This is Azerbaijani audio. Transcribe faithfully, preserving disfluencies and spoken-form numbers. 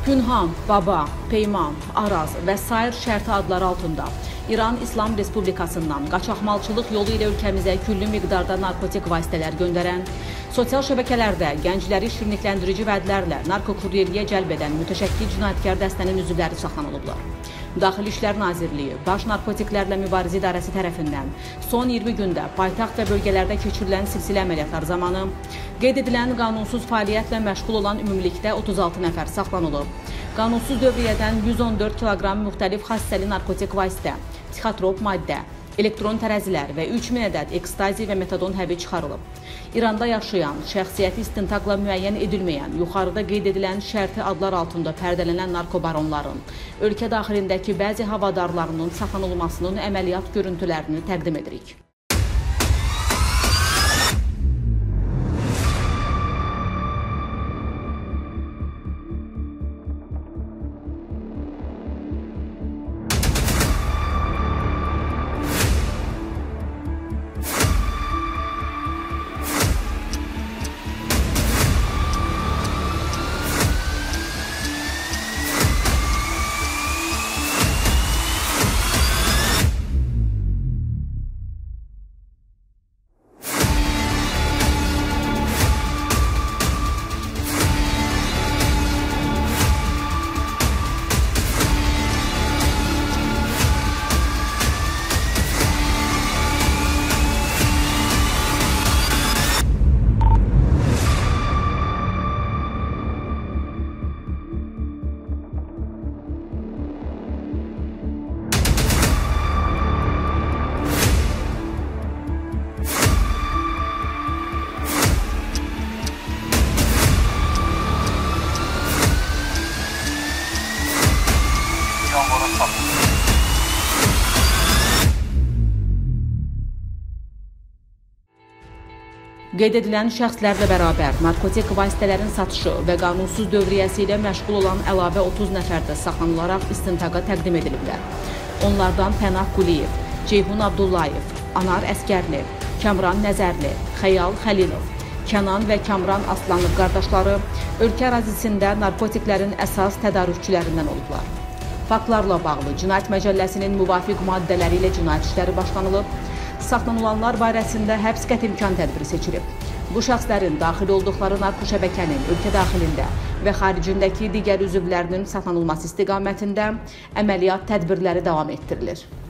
Günhan, Baba, Peyman, Araz və sair şərti adları altında İran İslam Respublikasından qaçaqmalçılıq yolu ilə ölkəmizə küllü miqdarda narkotik vasitələr göndərən, sosial şəbəkələrdə gəncləri şirinlikləndirici vədlərlə narkokuryerliyə cəlb edən mütəşəkkil cinayətkar dəstənin üzvləri saxlanılıblar. Daxili İşlər Nazirliyi Baş Narkotiklərlə Mübarizə İdarəsi tərəfindən son iyirmi gündə paytaxt və bölgələrdə keçirilən silsilə əməliyyatlar zamanı qeyd edilən qanunsuz fəaliyyətlə məşğul olan ümumilikdə otuz altı nəfər saxlanılıb. Qanunsuz dövriyyədən yüz on dörd kiloqram müxtəlif xassəli narkotik vasitə, psixotrop maddə, elektron tərəzilər və üç min ədəd ekstazi və metadon həbi çıxarılıb. İranda yaşayan, şəxsiyyəti istintaqla müəyyən edilməyən, yuxarıda qeyd edilən şərti adlar altında pərdələnən narkobaronların, ölkə daxilindəki bəzi havadarlarının saxlanılmasının əməliyyat görüntülərini təqdim edirik. Qeyd edilən şəxslərlə bərabər narkotik vasitələrin satışı və qanunsuz dövriyyəsi ilə məşğul olan əlavə otuz nəfər də saxlanılaraq istintaqa təqdim ediliblər. Onlardan Pənah Quliyev, Ceyhun Abdullayev, Anar Əskərli, Kəmran Nəzərli, Xəyal Xəlilov, Kənan və Kamran Aslanov qardaşları ölkə ərazisində narkotiklərin əsas tədarükçülərindən olublar. Faktlarla bağlı Cinayət Məcəlləsinin müvafiq maddələri ilə cinayət işləri başlanılıb, saxlanılanlar barəsində həbs qəti imkan tədbiri seçilib. Bu şəxslərin daxil olduqları narko şəbəkənin ölkə daxilində və xaricindəki digər üzvlərinin saxlanılması istiqamətində əməliyyat tədbirləri davam etdirilir.